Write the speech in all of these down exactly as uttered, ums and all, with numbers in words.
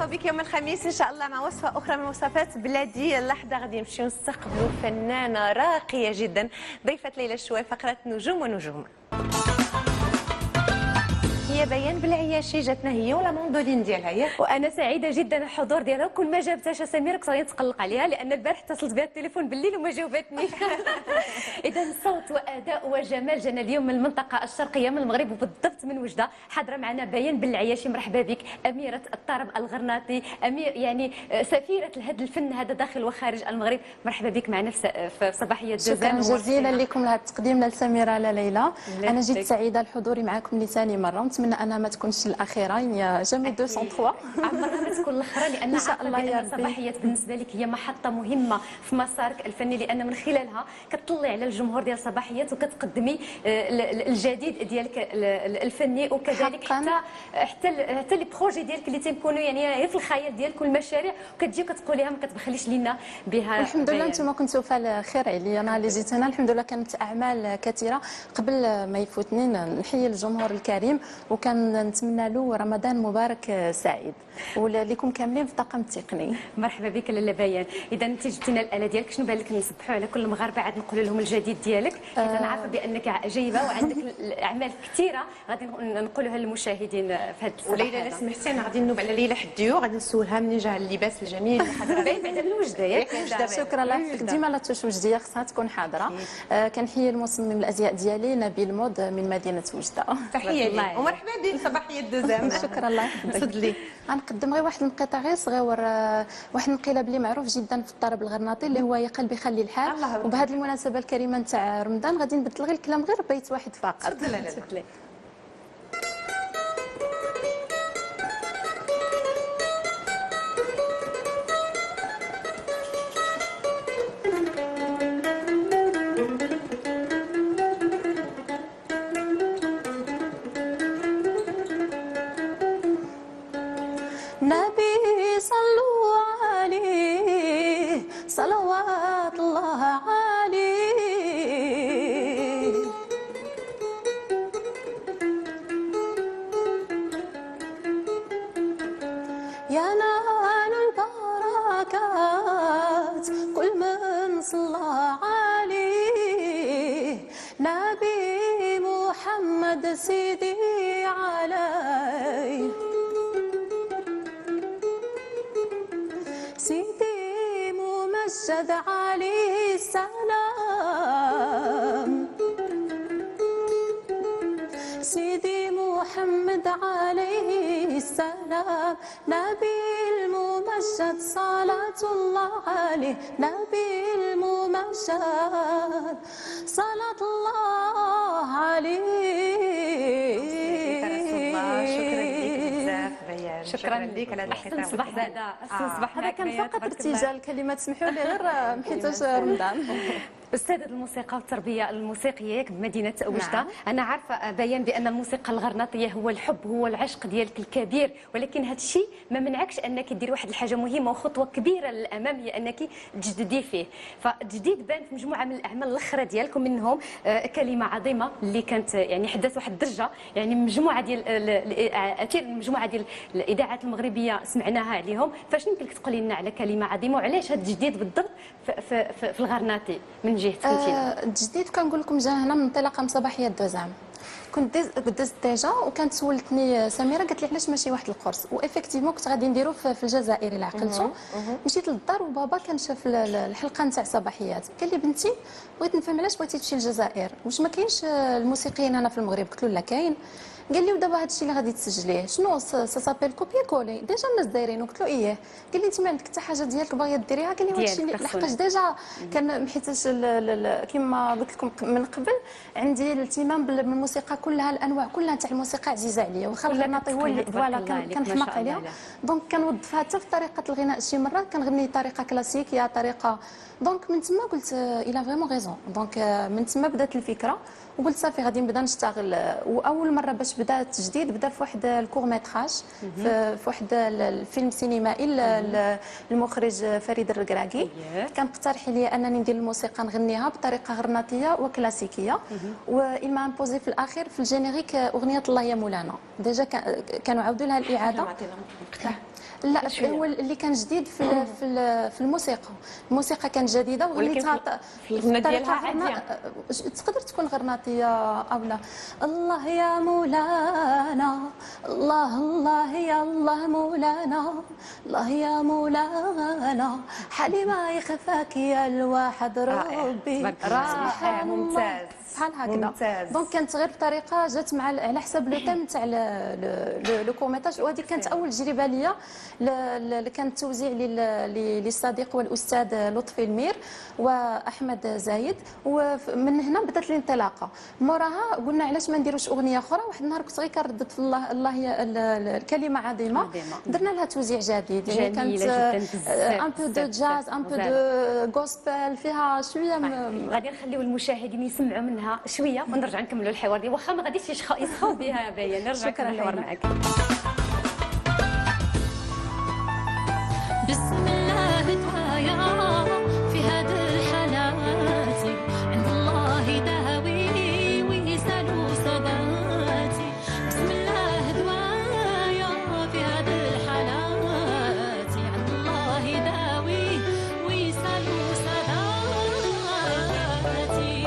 مرحبا بك يوم الخميس ان شاء الله مع وصفه اخرى من وصفات بلاديه. اللحظه غادي نمشيو نستقبلوا فنانه راقيه جدا، ضيفه ليلى الشواي، فقره نجوم ونجوم. هي بيان بالعياشي جاتنا هي ولا موندولين ديالها هي، وانا سعيده جدا الحضور ديالها. كل ما جابتهاش سميره كنت غادي نتقلق عليها لان البارح اتصلت بها التليفون بالليل وما جاوبتني. اذا صوت واداء وجمال جانا اليوم من المنطقه الشرقيه من المغرب وبالضبط من وجده. حاضره معنا بيان بالعياشي، مرحبا بك اميره الطرب الغرناطي، امير يعني سفيره هذا الفن هذا داخل وخارج المغرب. مرحبا بك معنا في صباحيه جوزان. شكرا جزيلا لكم لهذا التقديم لسميره على ليلى. انا جيت سعيده لحضوري معكم لثاني مره، نتمنى انها ما تكونش الاخيره، يا جامي مئتين وثلاثة. عمرها ما تكون الاخرى، لان ان شاء الله يا ربي صباحيه بالنسبه لك هي محطه مهمه في مسارك الفني، لان من خلالها كتطلعي على الجمهور ديال صباحيات وكتقدمي الجديد ديالك الفني، وكذلك حتى حتى حتى لي بروجي ديالك اللي تيكونوا يعني غير في الخيال ديالك والمشاريع وكتجي وكتقوليها ما كتبخليش لينا بها. الحمد لله انتم كنتوا في خير عليا، انا اللي جيت هنا الحمد لله كانت اعمال كثيره. قبل ما يفوتني نحيي الجمهور الكريم وكان نتمنى له رمضان مبارك سعيد ولكم كاملين في الطاقم التقني. مرحبا بك لاله بيان. اذا انت جبتي لنا الاله ديالك، شنو بان لك نصبحوا على كل المغاربه عاد نقولوا لهم الجديد ديالك، حيت انا عارفه بانك جيده وعندك اعمال كثيره غادي نقولوها للمشاهدين في هذا الصباح. وليلى لا سمحتي انا غادي نوب على ليلى حديو، غادي نسولها منين جا اللباس الجميل اللي حضرها باين بعدا من وجده ياك. شكرا لك، ديما لا وجديه خصها تكون حاضره. آه كنحيي المصمم الازياء ديالي نبيل مود من مدينه وجده. تحيه ليه ومرحبا بك صباحيه دوزام. شكرا الله يحفظك. صد لي غنقدم غير واحد الانقطاع غير صغير، واحد الانقلاب اللي معروف جدا في الطرب الغرناطي اللي هو يا قلبي خلي الحال. وبهذه المناسبه الكريمه نتاع رمضان غادي نبدل غير الكلام غير بيت واحد فقط. تفضل لاله. نبي صلوا عليه صلوات الله عليه، ينال البركات كل من صلى عليه. نبي محمد سيدي عليه، سيدي ممجد عليه السلام، سيدي محمد عليه السلام. نبي الممجد صلاة الله عليه، نبي الممجد صلاة الله عليه. شكرا لك على احسن صباح زاده، احسن صباح. هذا كان فقط ارتجال كلمات، سمحوا لي غير حيت رمضان. استاذه الموسيقى والتربيه الموسيقيه بمدينه وجده. نعم. انا عارفه بيان بان الموسيقى الغرناطيه هو الحب، هو العشق ديالك الكبير، ولكن هذا الشيء ما منعكش انك ديري واحد الحاجه مهمه وخطوه كبيره للامام، هي انك تجددي فيه. فالتجديد بان في مجموعه من الاعمال الاخرى ديالكم، منهم كلمه عظيمه اللي كانت يعني حدث واحد الدرجه، يعني مجموعه ديال المجموعه ديال الاذاعات المغربيه سمعناها عليهم. فاش يمكن لك تقولي لنا على كلمه عظيمه وعلاش هذا التجديد بالضبط في, في, في, في الغرناطي من جهتك انت؟ آه التجديد كنقول لكم جا هنا من انطلاقه من صباحيه دوزام. كنت دزت ديجا وكانت سولتني سميره قالت لي علاش ماشي واحد القرص، وافيكتيفمون كنت غادي نديرو في الجزائر الا عقلتو. مشيت للدار وبابا كان شاف الحلقه نتاع صباحيات، قال لي بنتي بغيت نفهم علاش بغيتي تمشي للجزائر، واش ما كاينش الموسيقيين هنا في المغرب؟ قلت له لا كاين. قال لي ودابا هذا الشيء اللي غادي تسجليه شنو سا سابيل كوبي كولي ديجا الناس دايرين؟ قلت له اييه. قال لي انت ما عندك حتى حاجه ديالك باغيه ديريها؟ قال لي هذا الشيء لحقاش ديجا كان حيتاش كما قلت لكم من قبل عندي الاهتمام بالموسيقى كلها، الانواع كلها تاع الموسيقى عزيزه عليا، واخا الغناطي هو اللي فوالا كنحماق عليها. دونك كنوظفها حتى في طريقه الغناء، شي مرات كنغني طريقه كلاسيكيه طريقه. دونك من تما قلت الى فريمون غيزون. دونك من تما بدات الفكره وقلت صافي غادي نبدا نشتغل. واول مره باش بدا التجديد بدا في واحد الكور ميتراج في واحد الفيلم سينمائي المخرج فريد الركراكي. كان اقترح لي انني ندير الموسيقى نغنيها بطريقه غرناطيه وكلاسيكيه، وإل ما امبوزي في الاخير في الجينيريك اغنيه الله يا مولانا. ديجا كانوا عاودوا لها الاعاده. لا شوية. هو اللي كان جديد في ال- في ال- في الموسيقى. الموسيقى كانت جديده ولكن وغنيتها في- ط- في الغنى بطريقة ديالها عادية. غرنا- تقدر تكون غرناطيه او لا. الله يا مولانا، الله الله يا الله مولانا، الله يا مولانا، حليمه يخفاك يا الواحد ربي. تبارك الله. سبحان رائع، الله. ممتاز. بحال هكذا. ممتاز. دونك كانت غير بطريقه جات مع ال- على حساب لو تيم تاع لو كوميتاج، وهذه كانت اول تجربه ليا ل- اللي كانت توزيع لل- ل- للصديق والاستاذ لطفي المير واحمد زايد. ومن هنا بدات الانطلاقه. موراها قلنا علاش ما نديروش اغنيه اخرى. واحد النهار كنت غير كردت في الله الله هي ال- ال- الكلمه عظيمه، عظيمة. درنا لها توزيع جديد. جميلة جداً، بزاف، ان بو دو بزاف، جاز، ان بو بزاف. دو غوسبل، فيها شويه م- غادي نخليو المشاهدين يسمعوا منها شويه ونرجع نكملوا الحوار ديالنا، واخا ما غاديش يشخ- يسخاو بها باين. نرجع شكراً نكمل الحوار ليلى. معك. بسم الله دعايا في هذه الحالات، عند الله داوي ويسالوا صداتي. بسم الله دعايا في هذه الحالات، عند الله داوي ويسالوا صداتي.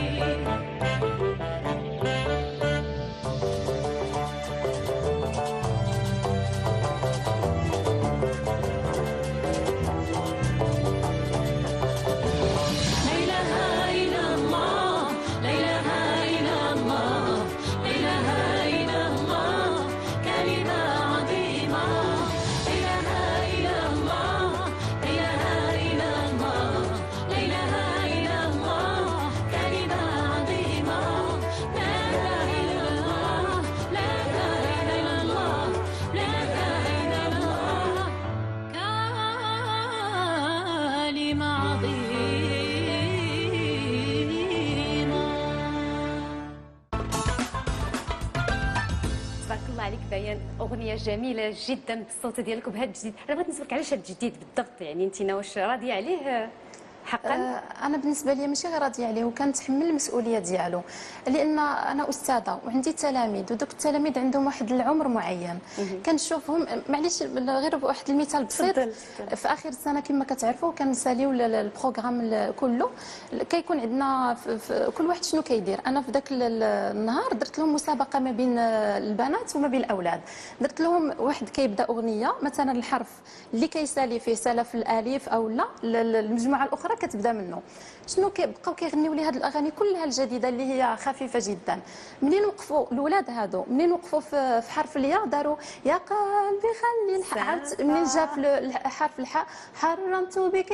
تبارك الله عليك باين. اغنيه جميله جدا بالصوت ديالك وبهذا الجديد. انا بغيت نسولك علاش هذا الجديد بالضبط، يعني انت واش راضيه عليه حقا؟ آه، انا بالنسبه لي ماشي غير راضيه عليه، وكنتحمل المسؤوليه ديالو، لان انا استاذه وعندي تلاميذ، ودوك التلاميذ عندهم واحد العمر معين. كنشوفهم معليش غير بواحد المثال بسيط. تفضل، في اخر السنه كما كتعرفوا كنساليو ال- ال- البروغرام ال- كله. كيكون عندنا في في كل واحد شنو كيدير. انا في ذاك ال- النهار درت لهم مسابقه ما بين البنات وما بين الاولاد. درت لهم واحد كيبدا اغنيه مثلا الحرف اللي كيسالي فيه سال في الالف او لا، ال- ال- المجموعه الاخرى كتبدا منه. شنو كيبقاو كيغنيو لي هاد الاغاني كلها الجديده اللي هي خفيفه جدا. منين وقفوا الاولاد هادو، منين وقفوا في في حرف الياء داروا يا قلبي خلي الحاء. عرفت منين جا في ال- حرف الحاء حرمت بك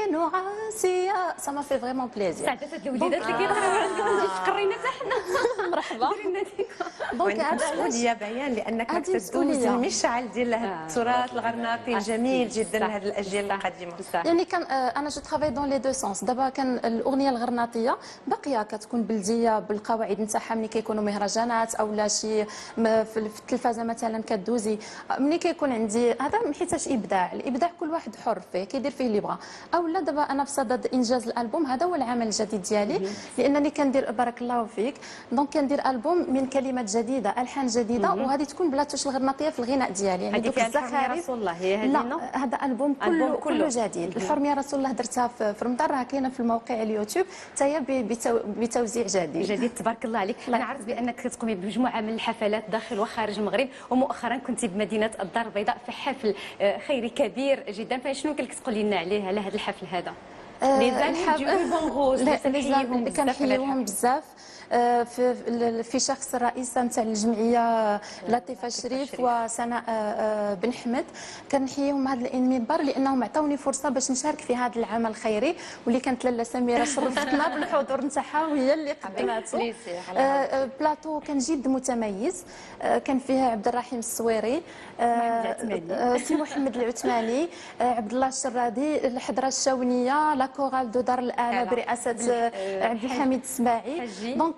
نعاسيا. سا ما في فريمون بليزير. سعدات هاد الوليدات اللي كيقراو عندكم فقرينا حتى حنا. مرحبا. ديرينا ديكم. دونك وعندك هذا علاش مسؤوليه بيان لانك هذه تدوز مسؤولية. المشعل ديال هذا آه. التراث الغرناطي الجميل جدا صح. لهذه الاجيال صح. القديمه. صح. يعني كان آه، انا جو ترافاي دون لي دو سونس. دابا كان الاغنيه الغرناطيه باقيه كتكون بلديه بالقواعد نتاعها ملي كيكونوا مهرجانات او لا شي م- في في التلفازه مثلا كدوزي. ملي كيكون عندي هذا ما حيتاش ابداع. الابداع كل واحد حر فيه كيدير فيه اللي يبغى. او لا دابا انا في صدد انجاز الالبوم. هذا هو العمل الجديد ديالي، لانني كندير بارك الله فيك. دونك كندير البوم من كلمات جديده الحان جديده، وهذه تكون بلا توش الغرناطيه في الغناء ديالي. يعني هذه دوك فيها الحرمية الزخارف. رسول الله، هي هذه لا نو؟ هذا البوم كله ألبوم كله, كله. جديد. الحرميه رسول الله درتها في في رمضان، راه كاينه في الموقع اليوتيوب حتى هي ب- بتو- بتوزيع جديد. جديد. تبارك الله عليك. انا عرفت بانك كتقومي بمجموعه من الحفلات داخل وخارج المغرب، ومؤخرا كنت بمدينه الدار البيضاء في حفل آه، خيري كبير جدا. فشنو يمكن لك تقولي لنا عليه على هذا الحفل هذا؟ لي زاني ديالو بونغوز لا، اللي لي كنحييهم زاني بزاف على كنحييهم الحفل. بزاف. آه، في في شخص الرئيسه نتاع الجمعيه لطيفه الشريف الشريف. وسناء آه، آه، بن حمد. كنحييهم هذا المنبر لانهم عطاوني فرصه باش نشارك في هذا العمل الخيري، واللي كانت لاله سميره شرفتنا بالحضور نتاعها وهي اللي قدمته. بليسير على آه، آه، بلاطو كان جد متميز. آه، كان فيها عبد الرحيم السويري، آه، العثماني. آه، سي محمد العثماني، آه، عبد الله الشرادي، الحضره الشاونيه، لا كورال دو دار الاله هلا. برئاسه آه، عبد الحميد السماعي. حجي. دونك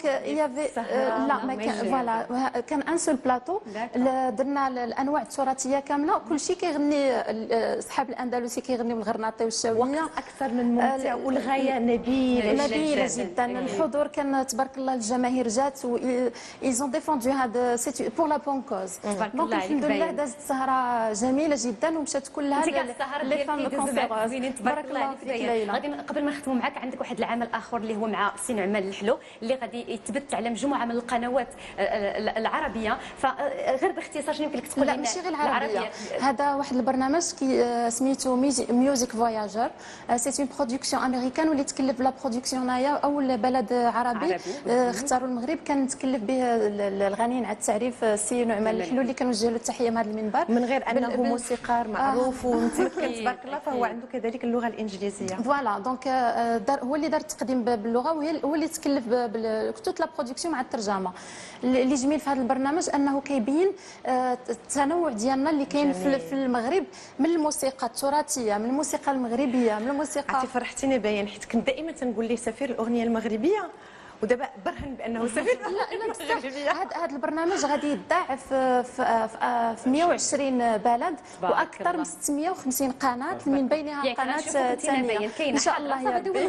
دونك يافي لا ما كان فوالا كان ان سول بلاطو درنا الانواع التراثيه كامله، كل شيء كيغني اصحاب الاندلسي كيغنيو الغرناطي والشاويه اكثر من ممتع والغايه نبيله نبيله جدا. الحضور كان تبارك الله، الجماهير جات و ايزون ديفوندو هذا سي بور لا بون كوز. دونك الحمد لله دازت سهره جميله جدا ومشات كلها لي فام كونفيروز. تبارك الله عليك ليلى. غادي قبل ما نختموا معك، عندك واحد العمل اخر اللي هو مع سي نعمان الحلو اللي غادي يتبث على مجموعه من القنوات العربيه، فغير باختصار شنو يمكن لك تقول لنا؟ لا ماشي غير العربيه، هذا واحد البرنامج كي سميتو ميوزيك فواياجر. سي اون برودكسيون امريكان واللي تكلف بلا برودكسيون هنايا، اول بلد عربي اختاروا المغرب كان تكلف به الغنيين على التعريف سي نعمان الحلو اللي كنوجه له التحيه من هذا المنبر. من غير انه موسيقار معروف ومتمكن تبارك الله، فهو عنده كذلك اللغه الانجليزيه. فوالا دونك هو اللي دار التقديم باللغه، هو اللي تكلف بتوت لا برودكسيون مع الترجمه. اللي جميل في هذا البرنامج انه كيبين التنوع ديالنا اللي كاين في المغرب من الموسيقى التراثيه، من الموسيقى المغربيه، من الموسيقى. عرفتي فرحتيني بيان، حيت كنت دائما تنقول ليه سفير الاغنيه المغربيه، ودابا برهن بانه سفير لا لا بصح هذا البرنامج غادي يتذاع في في في مئة وعشرين بلد واكثر من ستمئة وخمسين قناه، من بينها قناه ثانيه ان شاء الله يا ربي.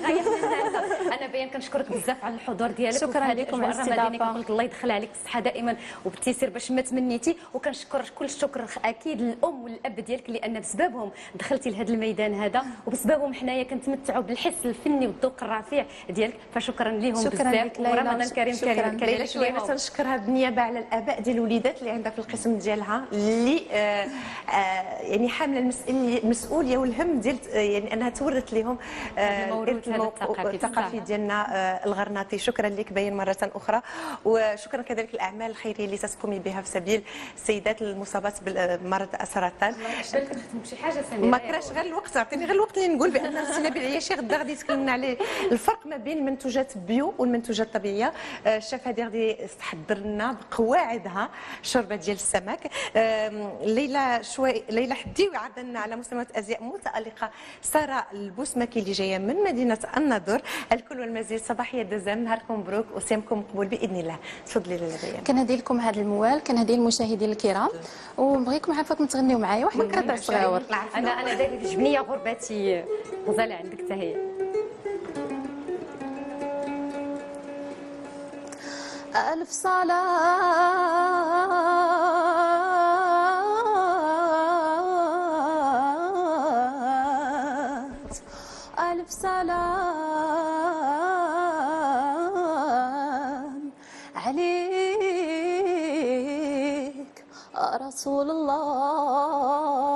انا بيان كنشكرك بزاف على الحضور ديالك، شكرا لكم على الاستضافه. الله يدخل عليك الصحه دائما وبالتيسير باش ما تمنيتي، وكنشكر كل الشكر اكيد للام والاب ديالك لان بسببهم دخلتي لهذا الميدان هذا، وبسببهم حنايا كنتمتعوا بالحس الفني والذوق الرفيع ديالك، فشكرا لهم بزاف. ورمضان كريم كريم كريم. شويه ما تنشكرها بالنيابه على الاباء ديال الوليدات اللي عندها في القسم ديالها، اللي آه آه يعني حامله المسؤوليه والهم ديال يعني انها تورث لهم الموروث الثقافي ديالنا آه الغرناطي. شكرا لك بين مره اخرى، وشكرا كذلك الاعمال الخيريه اللي تقومي بها في سبيل السيدات المصابات بمرض السرطان. شي حاجه سميره ما كراش غير الوقت، عطيني غير الوقت اللي نقول بان سي نبيل العياشي غدا غادي يتكلمنا عليه الفرق ما بين المنتوجات بيو والمنتوجات الطبيعيه. الشيف هادي غادي تحضر لنا بقواعدها شوربه ديال السمك. ليلى شوي ليلى حدي وعرض لنا على مسلمات ازياء متالقه ساره البوسمكي اللي جايه من مدينه الناظور. الكل والمزيد صباحيه دزام، نهاركم مبروك وصيامكم مقبول باذن الله. تفضلي لاله بيان. كنهدي لكم هذا الموال، كنهدي للمشاهدين الكرام، ونبغيكم عافاكم تغنيو معايا واحد القطع صغيور. انا انا دايره جبنيه غربتي غزاله عندك حتى هي. ألف صلاة ألف سلام عليك رسول الله.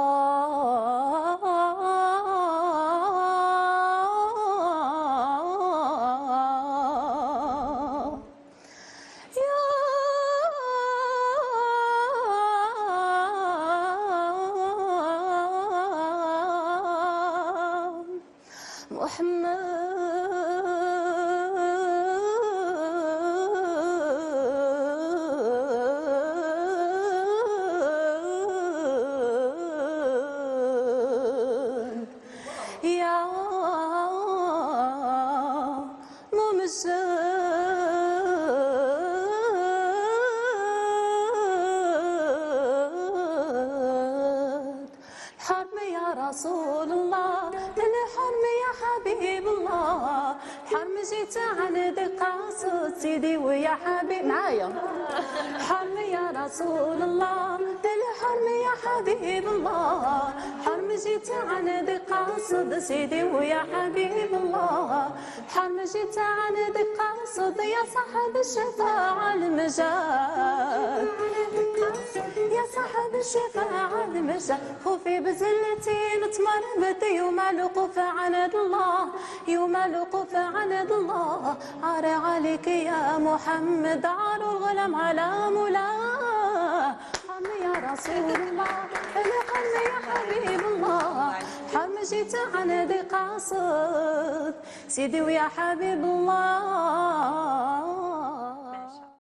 رسول الله الحرم يا حبيب الله، حرم جيت عند قاصد سيدي ويا حبيب معايا. حرم يا رسول الله الحرم يا حبيب الله، حرم جيت عند قاصد سيدي ويا حبيب الله. حرم جيت عند قاصد يا صاحب الشفاعة المجال، يا صاحب الشفاعة المجال. خوفي بزلتي نتمرمد يوم الوقوف عند الله، يوم الوقوف عند الله. عار عليك يا محمد عار الغلام على مولاه. حرم يا رسول الله الحرم يا حبيب الله، حرم جيت عند قاصد سيدي ويا حبيب الله.